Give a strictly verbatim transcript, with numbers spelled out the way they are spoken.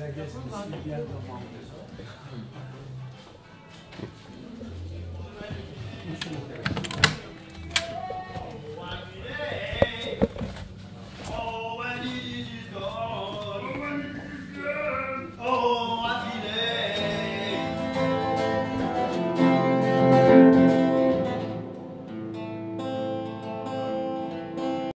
I guess you see the end of mountains.